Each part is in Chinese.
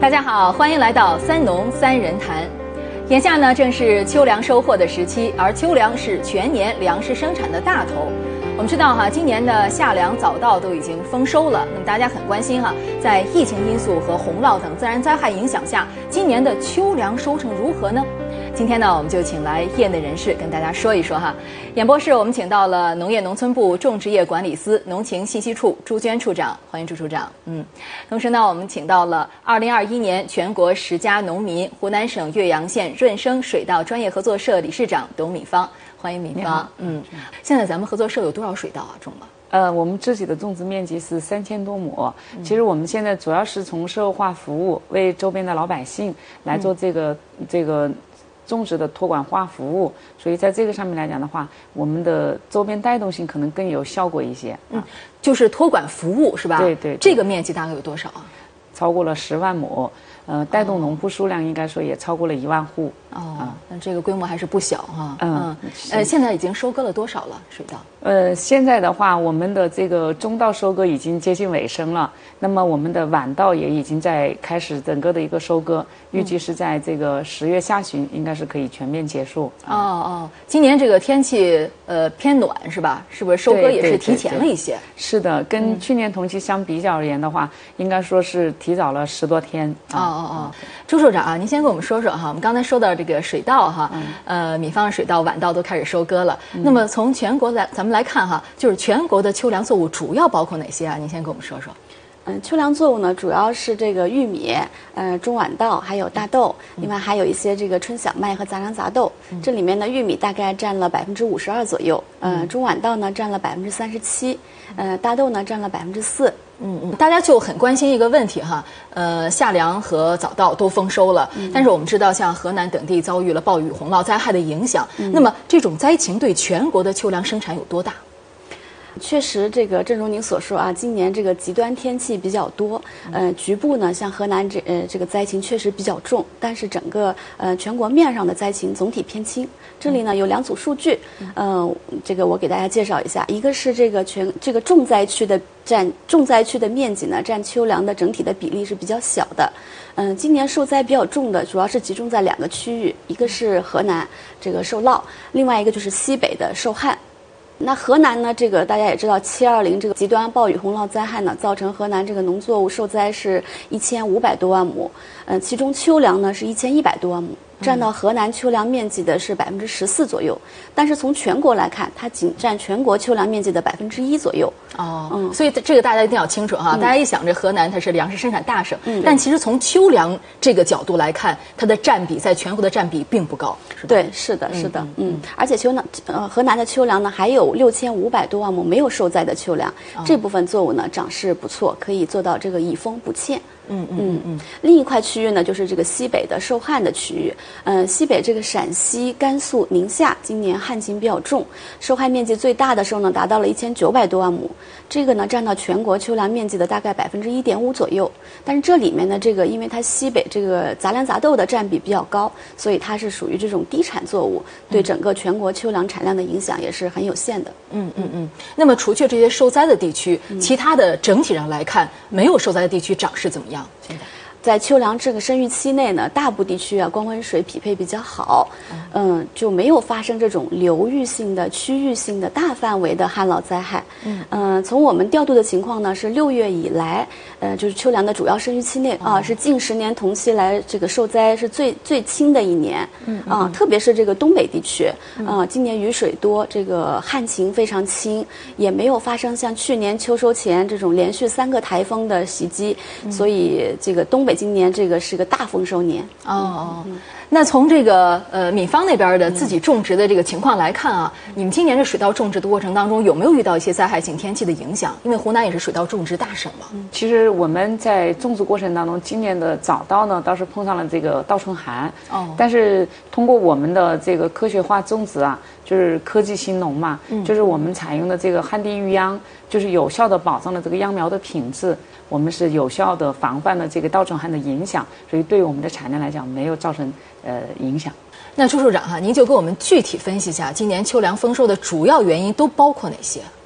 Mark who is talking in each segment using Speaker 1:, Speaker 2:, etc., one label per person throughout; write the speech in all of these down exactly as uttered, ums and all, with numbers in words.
Speaker 1: 大家好，欢迎来到三农三人谈。眼下呢，正是秋粮收获的时期，而秋粮是全年粮食生产的大头。我们知道哈，今年的夏粮早稻都已经丰收了。那么大家很关心哈，在疫情因素和洪涝等自然灾害影响下，今年的秋粮收成如何呢？今天呢，我们就请来业内人士跟大家说一说哈。演播室我们请到了农业农村部种植业管理司农情信息处朱娟处长，欢迎朱处长。嗯，同时呢，我们请到了二零二一年全国十佳农民湖南省岳阳县润生水稻专业合作社理事长董敏芳，欢迎敏芳。嗯，现在咱们合作社有多少水稻啊？种了？
Speaker 2: 呃，我们自己的种植面积是三千多亩。其实我们现在主要是从社会化服务，为周边的老百姓来做这个、嗯、这个。种植的托管化服务，所以在这个上面来讲的话，我们的周边带动性可能更有效果一些。
Speaker 1: 嗯，就是托管服务是吧？
Speaker 2: 对 对, 对。
Speaker 1: 这个面积大概有多少啊？
Speaker 2: 超过了十万亩，呃，带动农户数量应该说也超过了一万户。
Speaker 1: 哦，嗯、那这个规模还是不小哈。
Speaker 2: 嗯，嗯
Speaker 1: 呃，现在已经收割了多少了水稻？
Speaker 2: 呃，现在的话，我们的这个中稻收割已经接近尾声了，那么我们的晚稻也已经在开始整个的一个收割，预计是在这个十月下旬应该是可以全面结束。
Speaker 1: 哦哦，今年这个天气呃偏暖是吧？是不是收割也是提前了一些？
Speaker 2: 对对对对是的，跟去年同期相比较而言的话，嗯、应该说是提早了十多天。
Speaker 1: 哦哦哦，朱处长啊，您先跟我们说说哈，我们刚才说到这个水稻哈，嗯、呃，米方水稻、晚稻都开始收割了。嗯、那么从全国来咱们来看哈，就是全国的秋粮作物主要包括哪些啊？您先跟我们说说。
Speaker 3: 嗯，秋粮作物呢，主要是这个玉米、呃中晚稻，还有大豆，另外还有一些这个春小麦和杂粮杂豆。嗯、这里面呢，玉米大概占了百分之五十二左右，呃，中晚稻呢占了百分之三十七，呃，大豆呢占了百分之四。
Speaker 1: 嗯嗯，大家就很关心一个问题哈，呃，夏粮和早稻都丰收了，嗯、但是我们知道，像河南等地遭遇了暴雨、洪涝灾害的影响，嗯、那么这种灾情对全国的秋粮生产有多大？
Speaker 3: 确实，这个正如您所说啊，今年这个极端天气比较多，呃，局部呢，像河南这呃这个灾情确实比较重，但是整个呃全国面上的灾情总体偏轻。这里呢有两组数据，呃，这个我给大家介绍一下，一个是这个全这个重灾区的占重灾区的面积呢，占秋粮的整体的比例是比较小的。嗯、呃，今年受灾比较重的主要是集中在两个区域，一个是河南这个受涝，另外一个就是西北的受旱。那河南呢？这个大家也知道，七二零这个极端暴雨洪涝灾害呢，造成河南这个农作物受灾是一千五百多万亩，呃，其中秋粮呢是一千一百多万亩，占到河南秋粮面积的是百分之十四左右。但是从全国来看，它仅占全国秋粮面积的百分之一左右。
Speaker 1: 哦，嗯，所以这个大家一定要清楚哈。嗯、大家一想，这河南它是粮食生产大省，
Speaker 3: 嗯、
Speaker 1: 但其实从秋粮这个角度来看，它的占比在全国的占比并不高，是吧？
Speaker 3: 对，是的，是的，嗯，嗯而且秋粮呃河南的秋粮呢还有六千五百多万亩没有受灾的秋粮，哦、这部分作物呢长势不错，可以做到这个以丰补欠。
Speaker 1: 嗯嗯嗯，
Speaker 3: 另一块区域呢，就是这个西北的受旱的区域。呃，西北这个陕西、甘肃、宁夏今年旱情比较重，受害面积最大的时候呢，达到了一千九百多万亩，这个呢占到全国秋粮面积的大概百分之一点五左右。但是这里面呢，这个因为它西北这个杂粮杂豆的占比比较高，所以它是属于这种低产作物，对整个全国秋粮产量的影响也是很有限的。
Speaker 1: 嗯嗯嗯。那么除去这些受灾的地区，嗯、其他的整体上来看，没有受灾的地区涨势怎么样？现在
Speaker 3: 在秋粮这个生育期内呢，大部地区啊光温水匹配比较好，嗯，就没有发生这种流域性的、区域性的大范围的旱涝灾害。嗯，呃，从我们调度的情况呢，是六月以来，呃，就是秋粮的主要生育期内啊，是近十年同期来这个受灾是最最轻的一年。嗯啊，特别是这个东北地区啊，今年雨水多，这个旱情非常轻，也没有发生像去年秋收前这种连续三个台风的袭击，所以这个东北今年这个是个大丰收年。
Speaker 1: 哦哦，嗯、那从这个呃闽方那边的自己种植的这个情况来看啊，嗯、你们今年这水稻种植的过程当中有没有遇到一些灾害性天气的影响？因为湖南也是水稻种植大省嘛。
Speaker 2: 嗯、其实我们在种植过程当中，今年的早稻呢倒是碰上了这个倒春寒。哦。但是通过我们的这个科学化种植啊，就是科技兴农嘛，嗯、就是我们采用的这个旱地育秧，就是有效的保障了这个秧苗的品质。我们是有效的防范了这个倒春寒的影响，所以对我们的产量来讲没有造成呃影响。
Speaker 1: 那朱处长哈，您就给我们具体分析一下今年秋粮丰收的主要原因都包括哪些？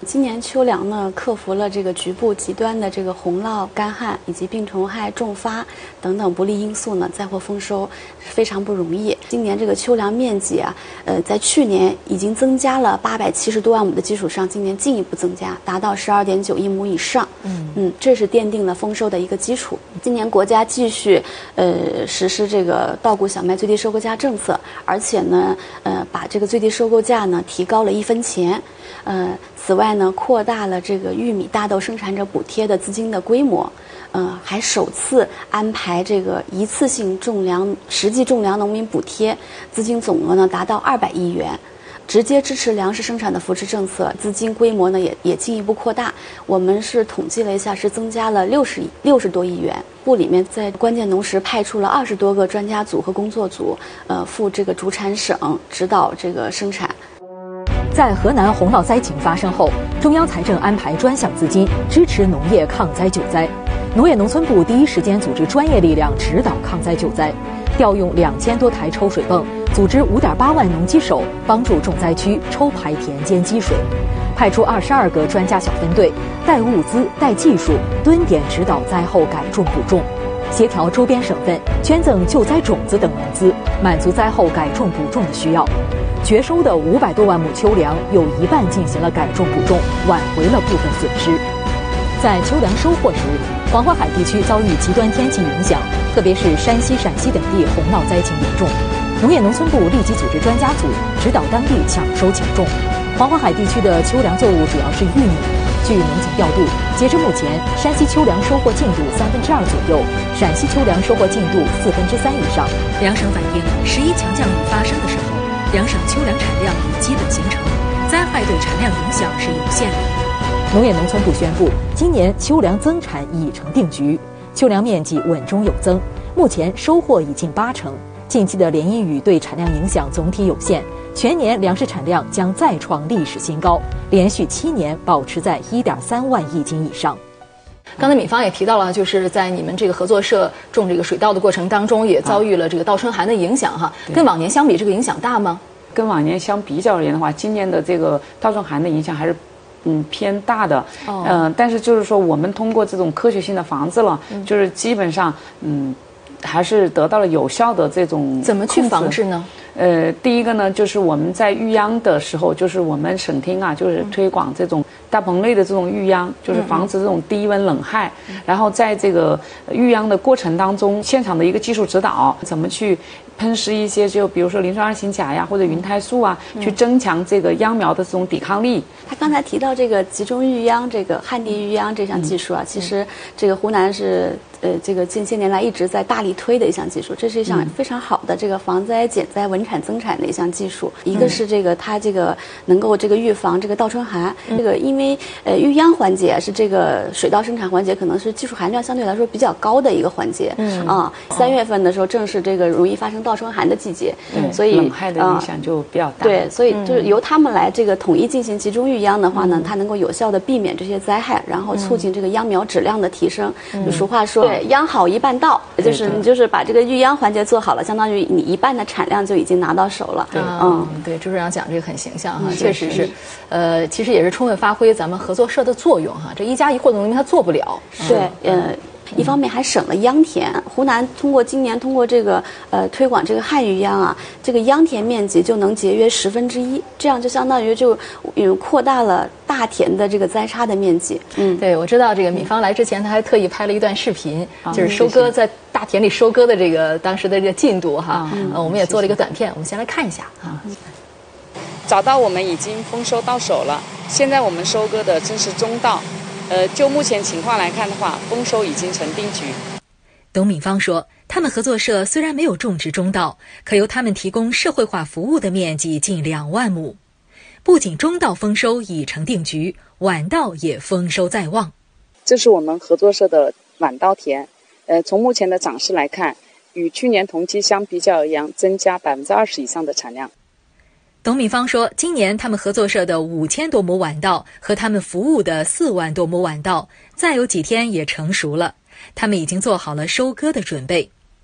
Speaker 3: 今年秋粮呢，克服了这个局部极端的这个洪涝、干旱以及病虫害、重发等等不利因素呢，再获丰收非常不容易。今年这个秋粮面积啊，呃，在去年已经增加了八百七十多万亩的基础上，今年进一步增加，达到十二点九亿亩以上。嗯嗯，这是奠定了丰收的一个基础。今年国家继续呃实施这个稻谷小麦最低收购价政策，而且呢，呃，把这个最低收购价呢提高了一分钱。呃，此外呢，扩大了这个玉米、大豆生产者补贴的资金的规模，呃，还首次安排这个一次性种粮、实际种粮农民补贴，资金总额呢达到二百亿元，直接支持粮食生产的扶持政策，资金规模呢也也进一步扩大。我们是统计了一下，是增加了六十亿六十多亿元。部里面在关键农时派出了二十多个专家组和工作组，呃，赴这个主产省指导这个生产。
Speaker 1: 在河南洪涝灾情发生后，中央财政安排专项资金支持农业抗灾救灾。农业农村部第一时间组织专业力量指导抗灾救灾，调用两千多台抽水泵，组织五点八万农机手帮助重灾区抽排田间积水，派出二十二个专家小分队，带物资、带技术，蹲点指导灾后改种补种，协调周边省份捐赠救灾种子等物资，满足灾后改种补种的需要。绝收的五百多万亩秋粮，有一半进行了改种补种，挽回了部分损失。在秋粮收获时，黄淮海地区遭遇极端天气影响，特别是山西、陕西等地洪涝灾情严重。农业农村部立即组织专家组指导当地抢收抢种。黄淮海地区的秋粮作物主要是玉米。据民警调度，截至目前，山西秋粮收获进度三分之二左右，陕西秋粮收获进度四分之三以上。
Speaker 4: 两省反映，十一强降雨发生的时候，两省秋粮产量已基本形成，灾害对产量影响是有限的。
Speaker 1: 农业农村部宣布，今年秋粮增产已成定局，秋粮面积稳中有增，目前收获已近八成。近期的连阴雨对产量影响总体有限，全年粮食产量将再创历史新高，连续七年保持在 一点三万亿斤以上。刚才闵芳也提到了，就是在你们这个合作社种这个水稻的过程当中，也遭遇了这个倒春寒的影响哈。跟往年相比，这个影响大吗？
Speaker 2: 跟往年相比较而言的话，今年的这个倒春寒的影响还是嗯偏大的。嗯、呃，但是就是说，我们通过这种科学性的防治了，嗯、就是基本上嗯还是得到了有效的这种。
Speaker 1: 怎么去防治呢？
Speaker 2: 呃，第一个呢，就是我们在育秧的时候，就是我们省厅啊，就是推广这种大棚内的这种育秧，就是防止这种低温冷害。嗯、然后在这个育秧的过程当中，现场的一个技术指导，怎么去喷施一些，就比如说磷酸二型钾呀，或者云肽素啊，嗯、去增强这个秧苗的这种抵抗力。
Speaker 3: 他刚才提到这个集中育秧，这个旱地育秧这项技术啊，嗯、其实这个湖南是呃这个近些年来一直在大力推的一项技术，这是一项非常好的这个防灾减灾稳产增产的一项技术。一个是这个它这个能够这个预防这个倒春寒，嗯、这个因为呃育秧环节是这个水稻生产环节可能是技术含量相对来说比较高的一个环节。嗯啊，三月份的时候正是这个容易发生倒春寒的季节，
Speaker 2: 嗯、
Speaker 3: 所以
Speaker 2: 冷害的影响就比较大。
Speaker 3: 对，所以就是由他们来这个统一进行集中育秧的话呢，嗯、它能够有效的避免这些灾害，然后促进这个秧苗质量的提升。嗯、就俗话说，对，秧好一半到，就是你就是把这个育秧环节做好了，相当于你一半的产量就已经拿到手了。
Speaker 1: 对，嗯，对，朱市长讲这个很形象哈，确实是，呃，其实也是充分发挥咱们合作社的作用哈。这一加一或者农民他做不了，
Speaker 3: 对，呃。一方面还省了秧田，湖南通过今年通过这个呃推广这个旱育秧啊，这个秧田面积就能节约十分之一，这样就相当于就嗯扩大了大田的这个栽插的面积。
Speaker 1: 嗯，对，我知道这个闵芳来之前，他还特意拍了一段视频，嗯、就是收割在大田里收割的这个当时的这个进度哈。嗯，呃，我们也做了一个短片，我们先来看一下啊。
Speaker 2: 早稻我们已经丰收到手了，现在我们收割的正是中稻。呃，就目前情况来看的话，丰收已经成定局。
Speaker 4: 董敏芳说，他们合作社虽然没有种植中稻，可由他们提供社会化服务的面积近两万亩。不仅中稻丰收已成定局，晚稻也丰收在望。
Speaker 2: 这是我们合作社的晚稻田，呃，从目前的长势来看，与去年同期相比较而言，增加百分之二十以上的产量。
Speaker 4: 董敏芳说，今年他们合作社的五千多亩晚稻和他们服务的四万多亩晚稻，再有几天也成熟了，他们已经做好了收割的准备。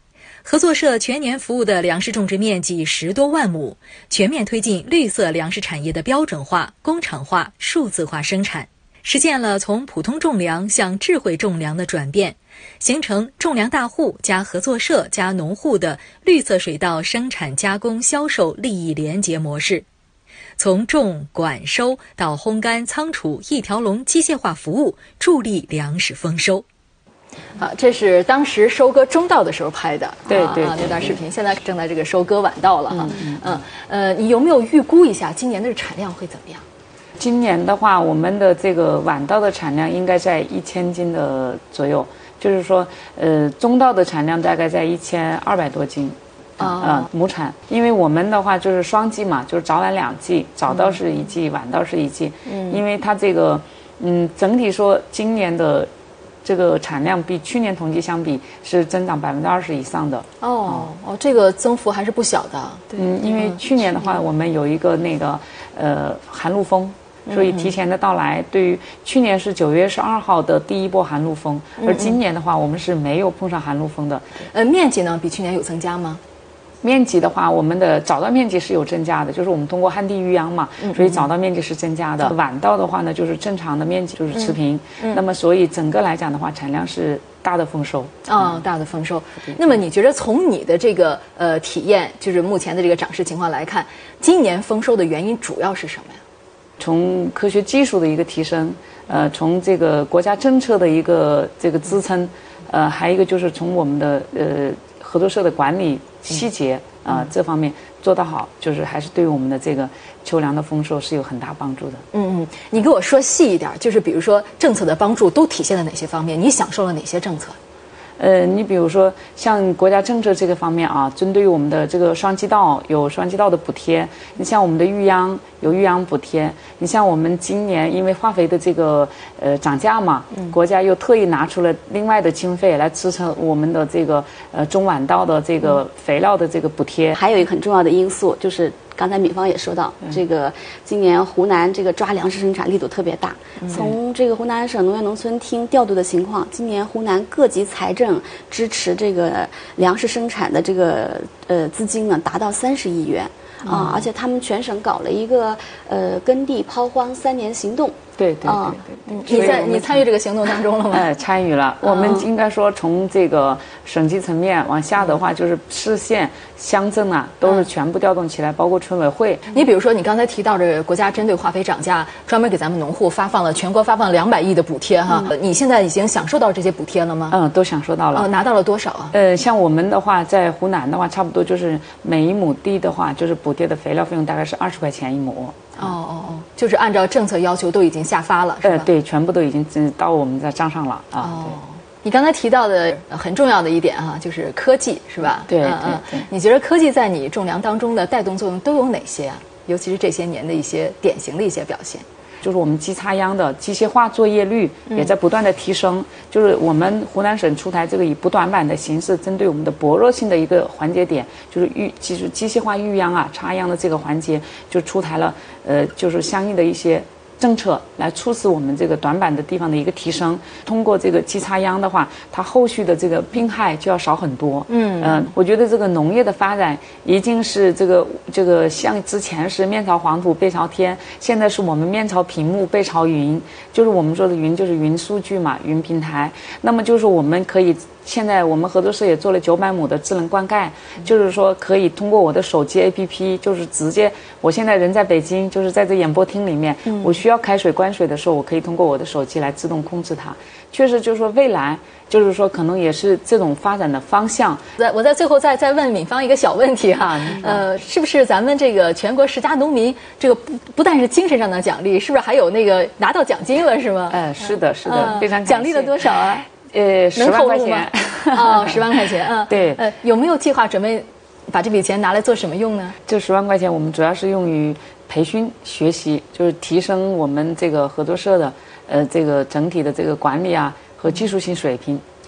Speaker 4: 合作社全年服务的粮食种植面积十多万亩，全面推进绿色粮食产业的标准化、工厂化、数字化生产，实现了从普通种粮向智慧种粮的转变，形成种粮大户加合作社加农户的绿色水稻生产加工销售利益联结模式。从种、管、收到烘干、仓储一条龙机械化服务，助力粮食丰收。
Speaker 1: 啊，这是当时收割中稻的时候拍的，
Speaker 2: 对对
Speaker 1: 啊，那段视频。现在正在这个收割晚稻了哈，嗯嗯呃，你有没有预估一下今年的产量会怎么样？
Speaker 2: 今年的话，我们的这个晚稻的产量应该在一千斤的左右，就是说，呃，中稻的产量大概在一千二百多斤。啊、呃，亩产，因为我们的话就是双季嘛，就是早晚两季，早稻是一季，嗯、晚稻是一季。嗯，因为它这个，嗯，整体说今年的这个产量比去年同期相比是增长百分之二十以上的。
Speaker 1: 哦、嗯、哦，这个增幅还是不小的。
Speaker 2: 对嗯，因为去年的话，我们有一个那个呃寒露风。所以提前的到来，对于去年是九月十二号的第一波寒露风，而今年的话，我们是没有碰上寒露风的。
Speaker 1: 呃，面积呢比去年有增加吗？
Speaker 2: 面积的话，我们的早稻面积是有增加的，就是我们通过旱地育秧嘛，所以早稻面积是增加的。嗯、晚稻的话呢，就是正常的面积就是持平。嗯嗯、那么，所以整个来讲的话，产量是大的丰收。
Speaker 1: 啊、哦，大的丰收。那么，你觉得从你的这个呃体验，就是目前的这个长势情况来看，今年丰收的原因主要是什么呀？
Speaker 2: 从科学技术的一个提升，呃，从这个国家政策的一个这个支撑，呃，还有一个就是从我们的呃合作社的管理细节啊、呃、这方面做得好，就是还是对我们的这个秋粮的丰收是有很大帮助的。
Speaker 1: 嗯嗯，你给我说细一点，就是比如说政策的帮助都体现在哪些方面？你享受了哪些政策？
Speaker 2: 呃，你比如说像国家政策这个方面啊，针对于我们的这个双季稻有双季稻的补贴，你像我们的育秧有育秧补贴，你像我们今年因为化肥的这个呃涨价嘛，嗯、国家又特意拿出了另外的经费来支撑我们的这个呃中晚稻的这个肥料的这个补贴。
Speaker 3: 还有一个很重要的因素就是。刚才敏芳也说到，这个今年湖南这个抓粮食生产力度特别大。从这个湖南省农业农村厅调度的情况，今年湖南各级财政支持这个粮食生产的这个呃资金呢，达到三十亿元啊！而且他们全省搞了一个呃耕地抛荒三年行动。
Speaker 2: 对对对对，
Speaker 1: 嗯，你在你参与这个行动当中了吗？
Speaker 2: 哎，参与了。我们应该说从这个省级层面往下的话，就是市县、乡镇啊，都是全部调动起来，包括村委会。
Speaker 1: 你比如说，你刚才提到这个国家针对化肥涨价，专门给咱们农户发放了全国发放两百亿的补贴哈。嗯、你现在已经享受到这些补贴了吗？
Speaker 2: 嗯，都享受到了。
Speaker 1: 呃，拿到了多少啊？
Speaker 2: 呃，像我们的话，在湖南的话，差不多就是每一亩地的话，就是补贴的肥料费用大概是二十块钱一亩。
Speaker 1: 哦哦哦，就是按照政策要求都已经下发了，是吧？
Speaker 2: 呃，对，全部都已经到我们的账上了啊。
Speaker 1: 哦，你刚才提到的很重要的一点哈、啊，就是科技，是吧？
Speaker 2: 对对
Speaker 1: 嗯对。你觉得科技在你种粮当中的带动作用都有哪些啊？尤其是这些年的一些典型的一些表现。
Speaker 2: 就是我们机插秧的机械化作业率也在不断的提升，嗯、就是我们湖南省出台这个以补短板的形式，针对我们的薄弱性的一个环节点，就是育，就是机械化育秧啊、插秧的这个环节，就出台了呃，就是相应的一些政策来促使我们这个短板的地方的一个提升。通过这个机插秧的话，它后续的这个病害就要少很多。嗯嗯、呃，我觉得这个农业的发展已经是这个这个像之前是面朝黄土背朝天，现在是我们面朝屏幕背朝云，就是我们说的云就是云数据嘛，云平台。那么就是我们可以。现在我们合作社也做了九百亩的智能灌溉，就是说可以通过我的手机 A P P， 就是直接，我现在人在北京，就是在这演播厅里面，嗯、我需要开水关水的时候，我可以通过我的手机来自动控制它。确实就是说未来，就是说可能也是这种发展的方向。
Speaker 1: 在我在最后再再问敏芳一个小问题哈，呃，是不是咱们这个全国十佳农民这个不不但是精神上的奖励，是不是还有那个拿到奖金了是吗？
Speaker 2: 哎、呃，是的，是的，嗯、非常感谢。
Speaker 1: 奖励了多少啊？
Speaker 2: 呃，十万块钱。
Speaker 1: 哦，十万块钱，嗯，
Speaker 2: 对，
Speaker 1: 呃，有没有计划准备把这笔钱拿来做什么用呢？
Speaker 2: 这十万块钱我们主要是用于培训学习，就是提升我们这个合作社的呃这个整体的这个管理啊和技术性水平。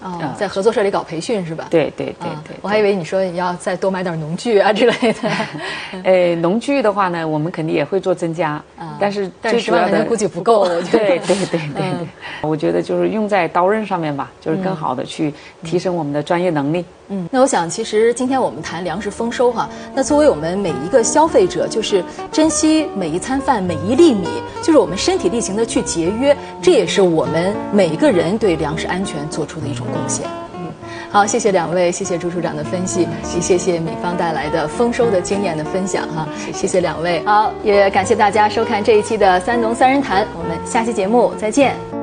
Speaker 1: 哦，呃、在合作社里搞培训是吧？
Speaker 2: 对对对 对, 对、
Speaker 1: 啊。我还以为你说你要再多买点农具啊之类的。
Speaker 2: 呃，农具的话呢，我们肯定也会做增加，啊、但是最主要的
Speaker 1: 估计不够。我觉得
Speaker 2: 对对对对对、嗯，我觉得就是用在刀刃上面吧，就是更好的去提升我们的专业能力。
Speaker 1: 嗯，那我想其实今天我们谈粮食丰收哈，那作为我们每一个消费者，就是珍惜每一餐饭每一粒米，就是我们身体力行的去节约，这也是我们每一个人对粮食安全做出的一种贡献。嗯，好，谢谢两位，谢谢朱处长的分析，也谢谢米方带来的丰收的经验的分享哈，谢谢, 谢谢两位。好，也感谢大家收看这一期的三农三人谈，我们下期节目再见。